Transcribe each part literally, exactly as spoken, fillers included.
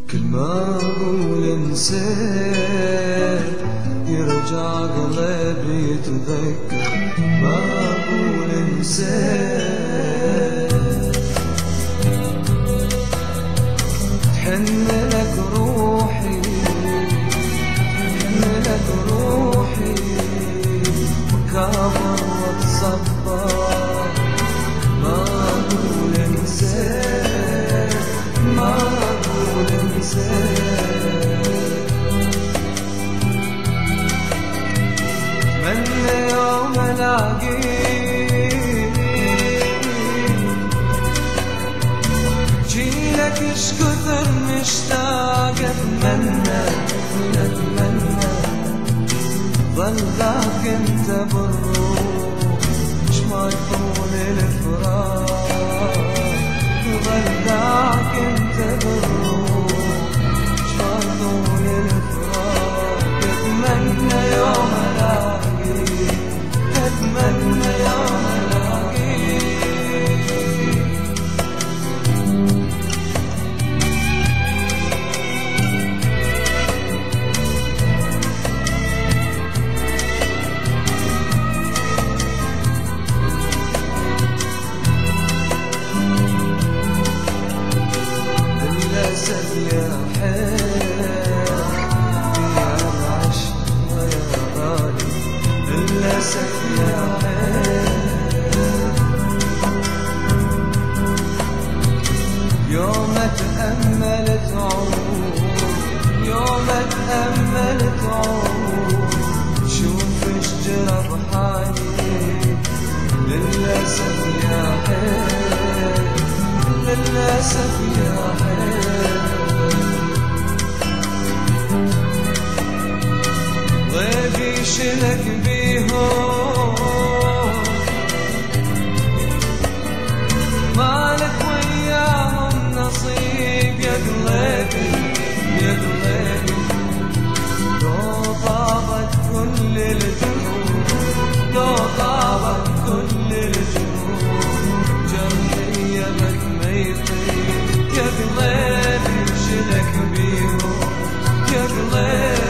كل ما أقول انسيت يرجع قلبي يتذكر. ما أقول انسيت تحن لك روحي، تحن لك روحي وكابر وتصبر. ما أقول انسيت، ما أقول انسيت. من يوم ألاقيك جيلك اش كثر مشتاق. أتمنى أتمنى ظل ذاك انت بالروح، مش ما يطول الفراق. ظل ذاك انت بالروح، مش ما يطول الفراق. أتمنى يوم ألاقيك، أتمنى يوم ألاقيك. للأسف يا حيل يا العشق يا غالي، للأسف يا حيل يوم أتأمل تعود، يوم أتأمل تعود شوف اش جرى بحالي. للأسف يا حيل، للأسف يا حيل غيبي شلك بيهم، مالك وياهم نصيب. يا قلبي يا قلبي لو طابت كل الجنوب، لو طابت كل الجنوب جرحي يمك ما يطيب. يا قلبي شلك بيهم، يا قلبي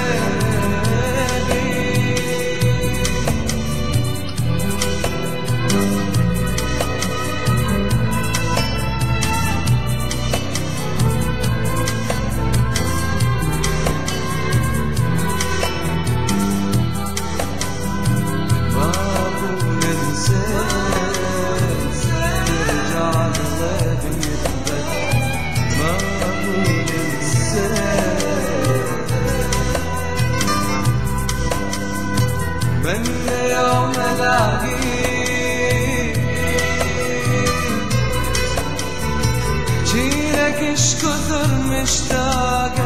من يوم ألاقيك جيلك اش كثر مشتاق.